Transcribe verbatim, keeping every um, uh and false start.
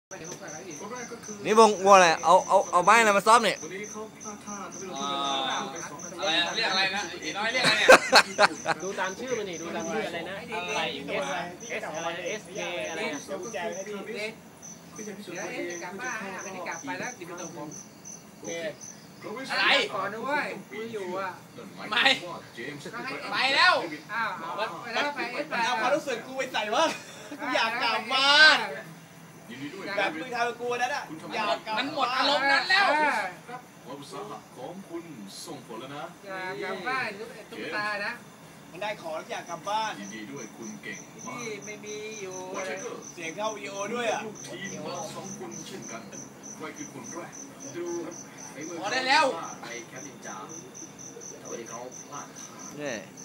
นี่วงวงอะไรเอาเอาเอาไม้อะไรมาซ้อมเนี่ยอะไรเรียกอะไรนะอีน้อยเรียกอะไรเนี่ยดูตามชื่อมันนี่ดูตามชื่ออะไรนะอะไร S S อะไร S K อะไรอ่ะจะแจกให้พี่เดี๋ยวเอ๊ะจะกลับบ้านอันนี้กลับไปแล้วติดประตูผมอะไรก่อนนะเว้ยคุยอยู่อ่ะไม่ไปแล้วอ้าวไปแล้วไปเอสไปเอาความรู้สึกกูไปใส่ว่ากูอยากกลับบ้านแบบมึงทำกูนั่นอ่ะอยากกลับมันหมดอารมณ์นั้นแล้วความอุตสาหะของคุณส่งผลแล้วนะอยากกลับบ้านตุ๊กตานะมันได้ของแล้วอยากกลับบ้านยินดีด้วยคุณเก่งมากที่ไม่มีอยู่เสียงเข้าวีโอด้วยอ่ะลูกทีมมาสองคนเช่นกันใครคือคนแรกดูพอได้แล้วไอ้แคปตินจาแต่วันนี้เขาพลาดเนี่ย